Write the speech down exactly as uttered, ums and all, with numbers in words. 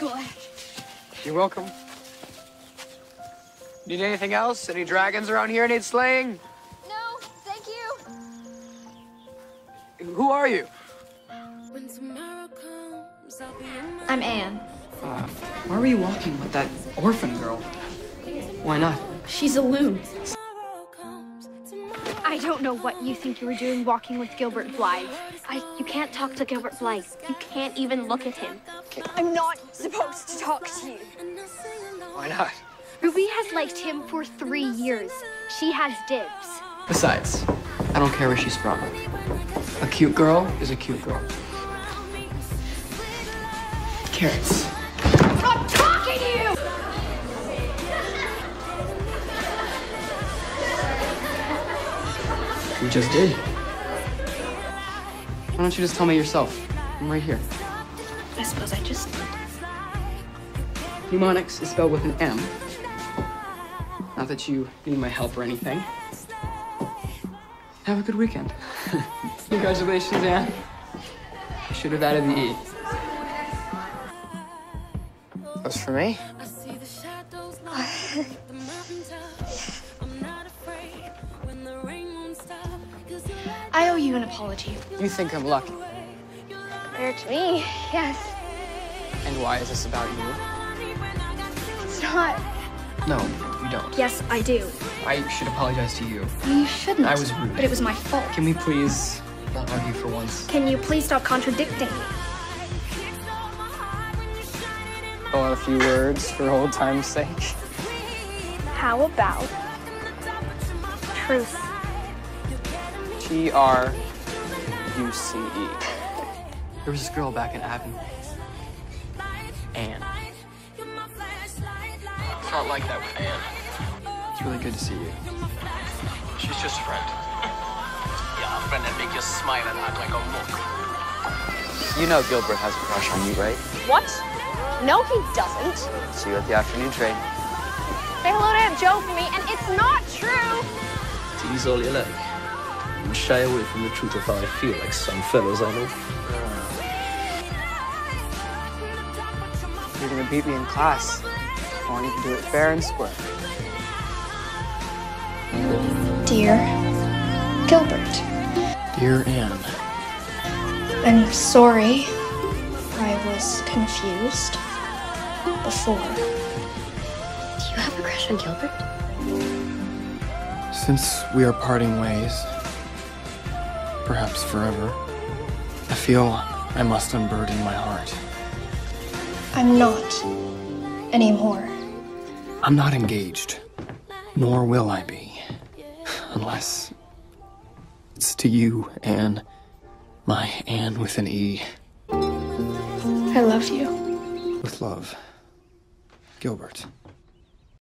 school. You're welcome. Need anything else? Any dragons around here need slaying? No, thank you. Who are you? I'm Anne. Uh, why were you walking with that orphan girl? Why not? She's a loon. I don't know what you think you were doing walking with Gilbert Blythe. I, you can't talk to Gilbert Blythe. You can't even look at him. I'm not supposed to talk to you. Why not? Ruby has liked him for three years. She has dibs. Besides, I don't care where she's from. A cute girl is a cute girl. Carrots. I'm talking to you! You just did. Why don't you just tell me yourself? I'm right here. I suppose I just... Mnemonics is spelled with an M. Not that you need my help or anything. Have a good weekend. Congratulations, Anne. I should have added the E. That's for me? I owe you an apology. You think I'm lucky. Compared to me, yes. And why is this about you? It's not. No, you don't. Yes, I do. I should apologize to you. You shouldn't. I was rude. But it was my fault. Can we please not argue for once? Can you please stop contradicting me? Oh, a few words for old time's sake. How about truth? T R U C E. There was this girl back in Avon. Anne. It's not like that with Anne. It's really good to see you. She's just a friend. Yeah, a friend that make you smile and act like a mook. You know Gilbert has a crush on you, right? What? No, he doesn't. See you at the afternoon train. Say hello to Aunt Jo for me, and it's not true. Tease all you like. And shy away from the truth of how I feel, like some fellows I know. You're gonna beat me in class. I want you to do it fair and square. Dear Gilbert, Dear Anne. I'm sorry I was confused before. Do you have a crush on Gilbert? Since we are parting ways, perhaps forever, I feel I must unburden my heart. I'm not anymore. I'm not engaged, nor will I be, unless it's to you, Anne, my Anne with an E. I love you. With love, Gilbert.